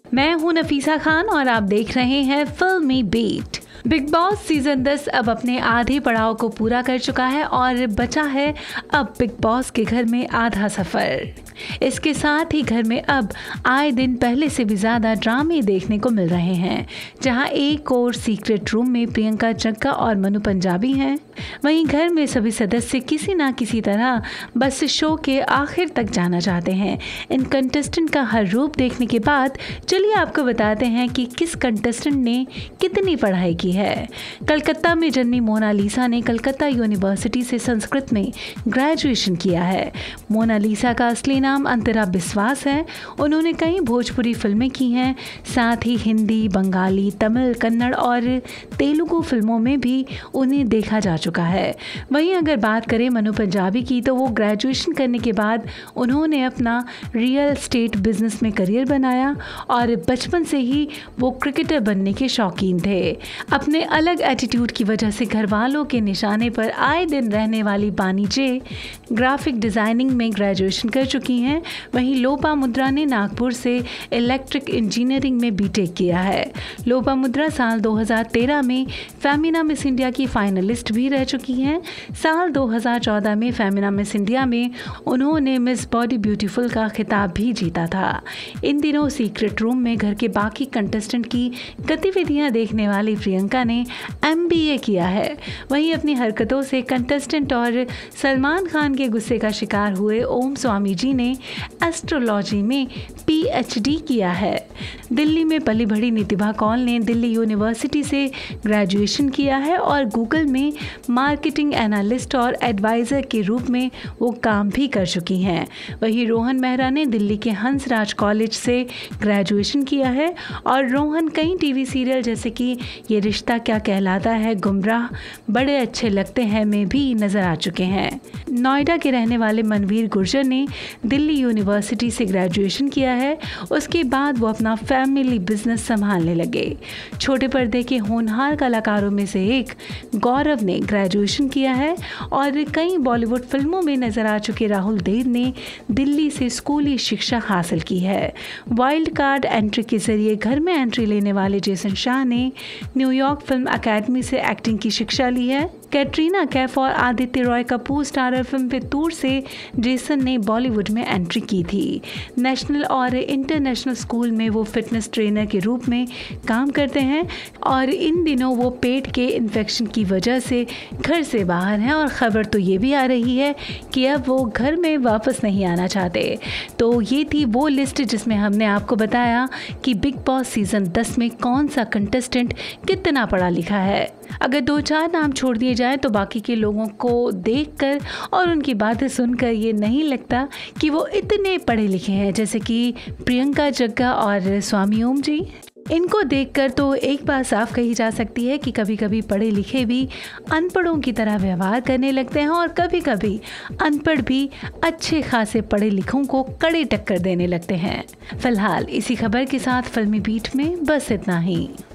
मैं हूं नफीसा खान और आप देख रहे हैं फिल्मी बीट। बिग बॉस सीजन 10 अब अपने आधे पड़ाव को पूरा कर चुका है और बचा है अब बिग बॉस के घर में आधा सफर। इसके साथ ही घर में अब आए दिन पहले से भी ज्यादा ड्रामे देखने को मिल रहे हैं, जहां एक और सीक्रेट रूम में प्रियंका जग्गा और मनु पंजाबी हैं, वहीं घर में सभी सदस्य किसी ना किसी तरह बस शो के आखिर तक जाना चाहते हैं। इन कंटेस्टेंट का हर रूप देखने के बाद चलिए आपको बताते हैं कि किस कंटेस्टेंट ने कितनी पढ़ाई की है। कलकत्ता में जन्मी मोनालिसा ने कलकत्ता यूनिवर्सिटी से संस्कृत में ग्रेजुएशन किया है। मोनालिसा का असली नाम अंतरा बिस्वास है। उन्होंने कई भोजपुरी फिल्में की हैं, साथ ही हिंदी, बंगाली, तमिल, कन्नड़ और तेलुगु फिल्मों में भी उन्हें देखा जा चुका है। वहीं अगर बात करें मनु पंजाबी की, तो वो ग्रेजुएशन करने के बाद उन्होंने अपना रियल एस्टेट बिजनेस में करियर बनाया और बचपन से ही वो क्रिकेटर बनने के शौकीन थे। अपने अलग एटीट्यूड की वजह से घर वालों के निशाने पर आए दिन रहने वाली बानी जे ग्राफिक डिजाइनिंग में ग्रेजुएशन कर चुकी हैं। वहीं लोपामुद्रा ने नागपुर से इलेक्ट्रिक इंजीनियरिंग में बीटेक किया है। लोपामुद्रा साल 2013 में फेमिना मिस इंडिया की फाइनलिस्ट भी रह चुकी हैं। साल 2014 में फेमिना मिस इंडिया में उन्होंने मिस बॉडी ब्यूटीफुल का खिताब भी जीता था। इन दिनों सीक्रेट रूम में घर के बाकी कंटेस्टेंट की गतिविधियां देखने वाली प्रियंका ने MBA किया है। वहीं अपनी हरकतों से कंटेस्टेंट और सलमान खान के गुस्से का शिकार हुए ओम स्वामी जी ने एस्ट्रोलॉजी में PhD किया है। दिल्ली में पली बढ़ी नितिभा कौल ने दिल्ली यूनिवर्सिटी से ग्रेजुएशन किया है और गूगल में मार्केटिंग एनालिस्ट और एडवाइज़र के रूप में वो काम भी कर चुकी हैं। वहीं रोहन मेहरा ने दिल्ली के हंसराज कॉलेज से ग्रेजुएशन किया है और रोहन कई टीवी सीरियल जैसे कि ये रिश्ता क्या कहलाता है, गुमराह, बड़े अच्छे लगते हैं में भी नजर आ चुके हैं। नोएडा के रहने वाले मनवीर गुर्जर ने दिल्ली यूनिवर्सिटी से ग्रेजुएशन किया है। उसके बाद वो अपना फैमिली बिजनेस संभालने लगे। छोटे पर्दे के होनहार कलाकारों में से एक गौरव ने ग्रेजुएशन किया है और कई बॉलीवुड फिल्मों में नजर आ चुके राहुल देव ने दिल्ली से स्कूली शिक्षा हासिल की है। वाइल्ड कार्ड एंट्री के जरिए घर में एंट्री लेने वाले जेसन शाह ने न्यूयॉर्क फिल्म अकेडमी से एक्टिंग की शिक्षा ली है। कैटरीना कैफ और आदित्य रॉय कपूर स्टारर फिल्म फितूर से जेसन ने बॉलीवुड में एंट्री की थी। नेशनल और इंटरनेशनल स्कूल में वो फिटनेस ट्रेनर के रूप में काम करते हैं और इन दिनों वो पेट के इन्फेक्शन की वजह से घर से बाहर हैं और ख़बर तो ये भी आ रही है कि अब वो घर में वापस नहीं आना चाहते। तो ये थी वो लिस्ट जिसमें हमने आपको बताया कि बिग बॉस सीज़न 10 में कौन सा कंटेस्टेंट कितना पढ़ा लिखा है। अगर 2-4 नाम छोड़ दिए जाए तो बाकी के लोगों को देखकर और उनकी बातें सुनकर ये नहीं लगता कि वो इतने पढ़े लिखे हैं, जैसे कि प्रियंका जग्गा और स्वामी ओम जी। इनको देखकर तो एक बात साफ कही जा सकती है कि कभी कभी पढ़े लिखे भी अनपढ़ों की तरह व्यवहार करने लगते हैं और कभी कभी अनपढ़ भी अच्छे खासे पढ़े लिखों को कड़े टक्कर देने लगते हैं। फिलहाल इसी खबर के साथ फिल्मी बीट में बस इतना ही।